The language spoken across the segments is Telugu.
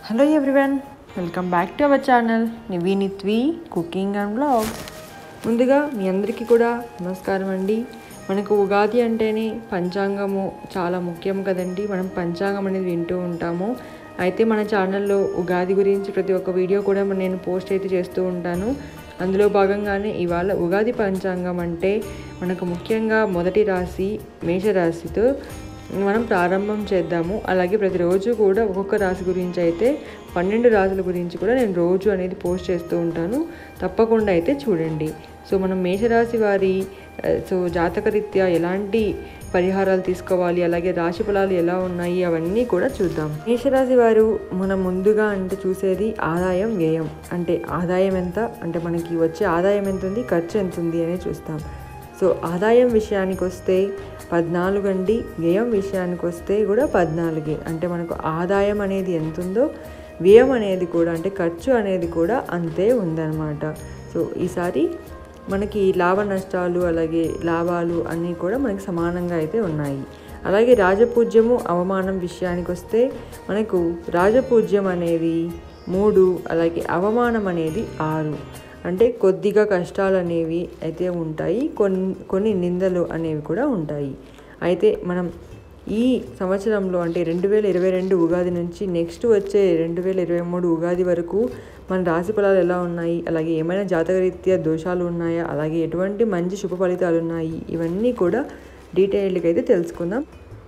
Hello everyone, welcome back to our channel Niveenithvi cooking and blog. ముందుగా మీ అందరికీ కూడా నమస్కారం అండి. మనకు ఉగాది అంటేనే పంచాంగము చాలా ముఖ్యం కదండి. మనం పంచాంగం అనేది వింటూ ఉంటాము. అయితే మన ఛానల్లో ఉగాది గురించి ప్రతి ఒక్క వీడియో కూడా నేను పోస్ట్ అయితే చేస్తూ ఉంటాను. అందులో భాగంగానే ఇవాళ ఉగాది పంచాంగం అంటే మనకు ముఖ్యంగా మొదటి రాశి మేషరాశితో మనం ప్రారంభం చేద్దాము. అలాగే ప్రతిరోజు కూడా ఒక్కొక్క రాశి గురించి అయితే 12 రాశుల గురించి కూడా నేను రోజు అనేది పోస్ట్ చేస్తూ ఉంటాను. తప్పకుండా అయితే చూడండి. సో మనం మేషరాశి వారి జాతకరీత్యా ఎలాంటి పరిహారాలు తీసుకోవాలి, అలాగే రాశి ఫలాలు ఎలా ఉన్నాయి అవన్నీ కూడా చూద్దాం. మేషరాశి వారు మనం ముందుగా అంటే చూసేది ఆదాయం వ్యయం. అంటే ఆదాయం ఎంత, అంటే మనకి వచ్చే ఆదాయం ఎంత ఉంది, ఖర్చు ఎంత ఉంది అనేది చూస్తాం. సో ఆదాయం విషయానికి వస్తే 14 అండి, వ్యయం విషయానికి వస్తే కూడా 14. అంటే మనకు ఆదాయం అనేది ఎంత ఉందో వ్యయం అనేది కూడా అంటే ఖర్చు అనేది కూడా అంతే ఉందన్నమాట. సో ఈసారి మనకి లాభ నష్టాలు అలాగే లాభాలు అన్నీ కూడా మనకి సమానంగా అయితే ఉన్నాయి. అలాగే రాజపూజ్యము అవమానం విషయానికి వస్తే మనకు రాజపూజ్యం అనేది 3, అలాగే అవమానం అనేది 6. అంటే కొద్దిగా కష్టాలు అనేవి అయితే ఉంటాయి, కొన్ని నిందలు అనేవి కూడా ఉంటాయి. అయితే మనం ఈ సంవత్సరంలో అంటే 2022 ఉగాది నుంచి నెక్స్ట్ వచ్చే 2023 ఉగాది వరకు మన రాశి ఫలాలు ఎలా ఉన్నాయి, అలాగే ఏమైనా జాతకరీత్యా దోషాలు ఉన్నాయా, అలాగే ఎటువంటి మంచి శుభ ఫలితాలు ఉన్నాయి, ఇవన్నీ కూడా డీటెయిల్డ్గా అయితే తెలుసుకుందాం.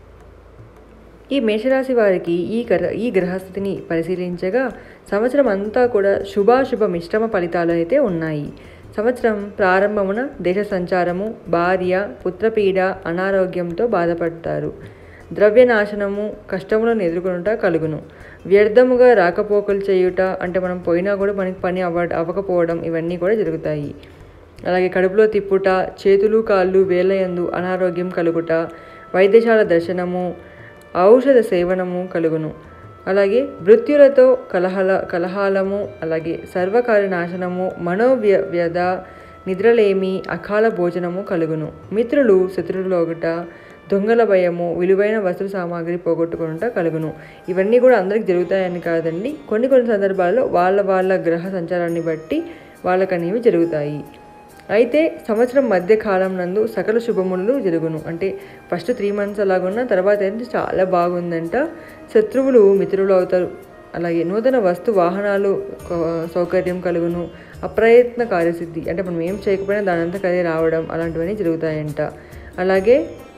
ఈ మేషరాశి వారికి ఈ గ్రహస్థితిని పరిశీలించగా సంవత్సరం అంతా కూడా శుభాశుభ మిశ్రమ ఫలితాలు అయితే ఉన్నాయి. సంవత్సరం ప్రారంభమున దేశ సంచారము, భార్య, పుత్రపీడ, అనారోగ్యంతో బాధపడతారు. ద్రవ్యనాశనము, కష్టములను ఎదుర్కొనుట కలుగును. వ్యర్థముగా రాకపోకలు చేయుట, అంటే మనం పోయినా కూడా మనకి పని అవ్వకపోవడం, ఇవన్నీ కూడా జరుగుతాయి. అలాగే కడుపులో తిప్పుట, చేతులు కాళ్ళు వేళ్ళయందు అనారోగ్యం కలుగుట, వైద్యశాల దర్శనము, ఔషధ సేవనము కలుగును. అలాగే మృత్యులతో కలహాలము, అలాగే సర్వకార్య నాశనము, మనోవ్యధ, నిద్రలేమి, అకాల భోజనము కలుగును. మిత్రులు శత్రువులొగట, దొంగల భయము, విలువైన వస్తు సామాగ్రి పోగొట్టుకునుట కలుగును. ఇవన్నీ కూడా అందరికి జరుగుతాయని కాదండి, కొన్ని సందర్భాల్లో వాళ్ళ గ్రహ సంచారాన్ని బట్టి వాళ్ళకనేవి జరుగుతాయి. అయితే సంవత్సరం మధ్య కాలం నందు సకల శుభములు జరుగును. అంటే ఫస్ట్ 3 months అలాగున్న తర్వాత అయితే చాలా బాగుందంట. శత్రువులు మిత్రులు అవుతారు. అలాగే నూతన వస్తు వాహనాలు సౌకర్యం కలుగును. అప్రయత్న కార్యసిద్ధి, అంటే మనం ఏం చేయకపోయినా దానంతా కదే రావడం, అలాంటివన్నీ జరుగుతాయంట. అలాగే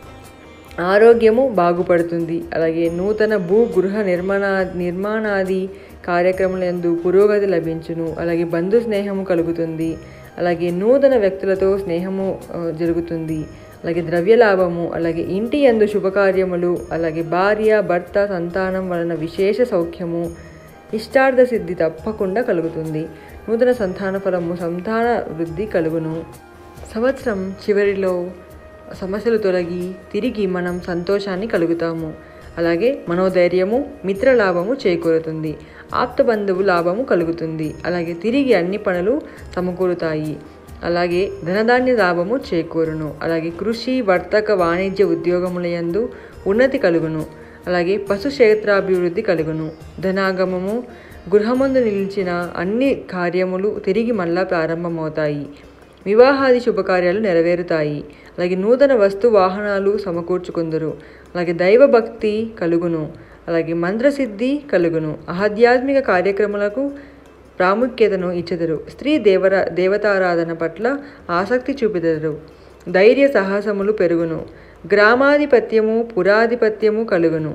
ఆరోగ్యము బాగుపడుతుంది. అలాగే నూతన గృహ నిర్మాణాది కార్యక్రమాలందు పురోగతి లభించును. అలాగే బంధు స్నేహము కలుగుతుంది. అలాగే నూతన వ్యక్తులతో స్నేహము జరుగుతుంది. అలాగే ద్రవ్య లాభము, అలాగే ఇంటి యందు శుభకార్యములు, అలాగే భార్య, భర్త, సంతానం వలన విశేష సౌఖ్యము, ఇష్టార్థ సిద్ధి తప్పకుండా కలుగుతుంది. నూతన సంతాన ఫలము, సంతాన వృద్ధి కలుగును. సంవత్సరం చివరిలో సమస్యలు తొలగి తిరిగి మనం సంతోషాన్ని కలుగుతాము. అలాగే మనోధైర్యము, మిత్రలాభము చేకూరుతుంది. ఆప్త బంధువు లాభము కలుగుతుంది. అలాగే తిరిగి అన్ని పనులు సమకూరుతాయి. అలాగే ధనధాన్య లాభము చేకూరును. అలాగే కృషి, వర్తక, వాణిజ్య ఉద్యోగములయందు ఉన్నతి కలుగును. అలాగే పశు క్షేత్రాభివృద్ధి కలుగును. ధనాగమము, గృహమందు నిలిచిన అన్ని కార్యములు తిరిగి మళ్ళా ప్రారంభమవుతాయి. వివాహాది శుభకార్యాలు నెరవేరుతాయి. అలాగే నూతన వస్తు వాహనాలు సమకూర్చుకుందరు. అలాగే దైవభక్తి కలుగును. అలాగే మంత్రసిద్ధి కలుగును. ఆధ్యాత్మిక కార్యక్రమాలకు ప్రాముఖ్యతను ఇచ్చెదరు. స్త్రీ దేవతారాధన పట్ల ఆసక్తి చూపెదరు. ధైర్య సాహసములు పెరుగును. గ్రామాధిపత్యము, పురాధిపత్యము కలుగును.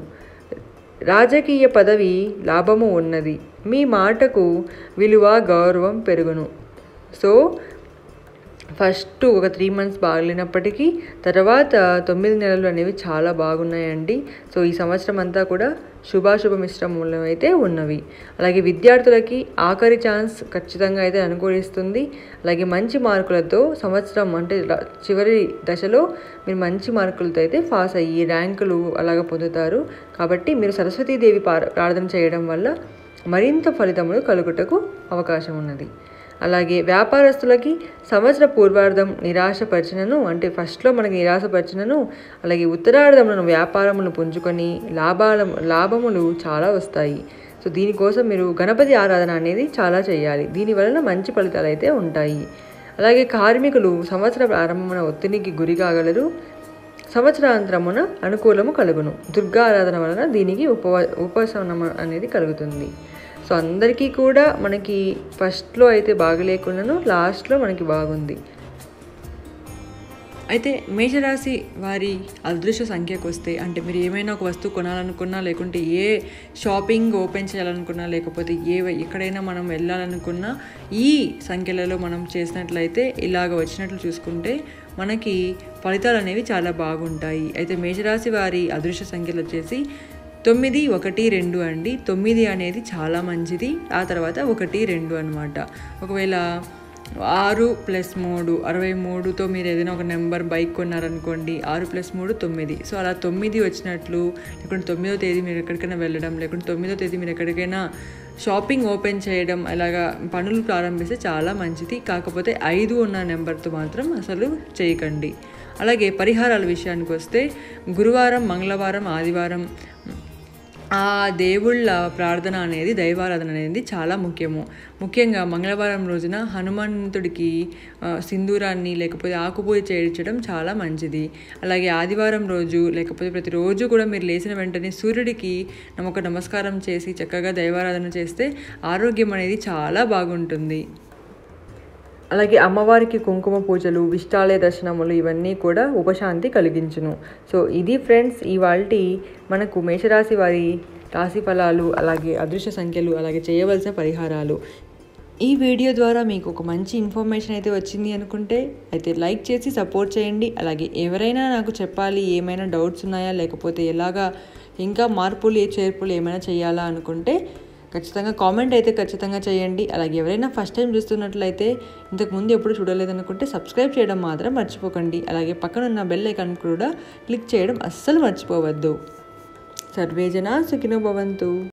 రాజకీయ పదవి లాభము ఉన్నది. మీ మాటకు విలువ, గౌరవం పెరుగును. సో ఫస్ట్ ఒక 3 months బాగలేనప్పటికీ తర్వాత 9 నెలలు అనేవి చాలా బాగున్నాయండి. సో ఈ సంవత్సరం అంతా కూడా శుభాశుభ మిశ్రమంలో అయితే ఉన్నవి. అలాగే విద్యార్థులకి ఆఖరి ఛాన్స్ ఖచ్చితంగా అయితే అనుకూలిస్తుంది. అలాగే మంచి మార్కులతో సంవత్సరం అంటే చివరి దశలో మీరు మంచి మార్కులతో అయితే పాస్ అయ్యి ర్యాంకులు అలాగ పొందుతారు. కాబట్టి మీరు సరస్వతీదేవి ప్రార్థన చేయడం వల్ల మరింత ఫలితములు కలుగుటకు అవకాశం ఉన్నది. అలాగే వ్యాపారస్తులకి సంవత్సర పూర్వార్ధం నిరాశపరిచినను, అంటే ఫస్ట్లో మనకి నిరాశపరిచినను, అలాగే ఉత్తరార్ధములను వ్యాపారములు పుంజుకొని లాభములు చాలా వస్తాయి. సో దీనికోసం మీరు గణపతి ఆరాధన అనేది చాలా చేయాలి. దీనివలన మంచి ఫలితాలు అయితే ఉంటాయి. అలాగే కార్మికులు సంవత్సర ప్రారంభమున ఒత్తిడికి గురి కాగలరు. సంవత్సరాంతరమున అనుకూలము కలుగును. దుర్గా ఆరాధన వలన దీనికి ఉపశమనం అనేది కలుగుతుంది. సో అందరికీ కూడా మనకి ఫస్ట్లో అయితే బాగలేకున్నాను, లాస్ట్లో మనకి బాగుంది. అయితే మేషరాశి వారి అదృష్ట సంఖ్యకు వస్తే, అంటే మీరు ఏమైనా ఒక వస్తువు కొనాలనుకున్నా, లేకుంటే ఏ షాపింగ్ ఓపెన్ చేయాలనుకున్నా, లేకపోతే ఎక్కడైనా మనం వెళ్ళాలనుకున్నా ఈ సంఖ్యలలో మనం చేసినట్లయితే ఇలాగ వచ్చినట్లు చూసుకుంటే మనకి ఫలితాలు అనేవి చాలా బాగుంటాయి. అయితే మేషరాశి వారి అదృష్ట సంఖ్యలు వచ్చేసి 9, 1, 2 అండి. 9 అనేది చాలా మంచిది. ఆ తర్వాత 1, 2 అనమాట. ఒకవేళ 6 + 3 63తో మీరు ఏదైనా ఒక నెంబర్ బైక్ కొన్నారనుకోండి, 6 + 3 9. సో అలా 9 వచ్చినట్లు, లేకుంటే 9వ తేదీ మీరు ఎక్కడికైనా వెళ్ళడం, లేకుంటే 9వ తేదీ మీరు ఎక్కడికైనా షాపింగ్ ఓపెన్ చేయడం, అలాగా పనులు ప్రారంభిస్తే చాలా మంచిది. కాకపోతే 5 ఉన్న నెంబర్తో మాత్రం అసలు చేయకండి. అలాగే పరిహారాల విషయానికి వస్తే గురువారం, మంగళవారం, ఆదివారం ఆ దేవుళ్ళ ప్రార్థన అనేది, దైవారాధన అనేది చాలా ముఖ్యంగా మంగళవారం రోజున హనుమంతుడికి సింధూరాన్ని లేకపోతే ఆకుపూజ చేయించడం చాలా మంచిది. అలాగే ఆదివారం రోజు లేకపోతే ప్రతిరోజు కూడా మీరు లేచిన వెంటనే సూర్యుడికి ఒక నమస్కారం చేసి చక్కగా దైవారాధన చేస్తే ఆరోగ్యం అనేది చాలా బాగుంటుంది. అలాగే అమ్మవారికి కుంకుమ పూజలు, విష్టాలయ దర్శనములు ఇవన్నీ కూడా ఉపశాంతి కలిగించును. సో ఇది ఫ్రెండ్స్ ఇవాల్టి మనకు మేషరాశి వారి రాశి ఫలాలు, అలాగే అదృష్ట సంఖ్యలు, అలాగే చేయవలసిన పరిహారాలు. ఈ వీడియో ద్వారా మీకు ఒక మంచి ఇన్ఫర్మేషన్ అయితే వచ్చింది అనుకుంటే అయితే లైక్ చేసి సపోర్ట్ చేయండి. అలాగే ఎవరైనా నాకు చెప్పాలి, ఏమైనా డౌట్స్ ఉన్నాయా, లేకపోతే ఎలాగా ఇంకా మార్పులు చేర్పులు ఏమైనా చేయాలా అనుకుంటే ఖచ్చితంగా కామెంట్ అయితే ఖచ్చితంగా చేయండి. అలాగే ఎవరైనా ఫస్ట్ టైం చూస్తున్నట్లయితే, ఇంతకుముందు ఎప్పుడు చూడలేదనుకుంటే సబ్స్క్రైబ్ చేయడం మాత్రం మర్చిపోకండి. అలాగే పక్కనున్న బెల్ ఐకాన్ కూడా క్లిక్ చేయడం అస్సలు మర్చిపోవద్దు. సర్వే జనా సుఖినో భవంతు.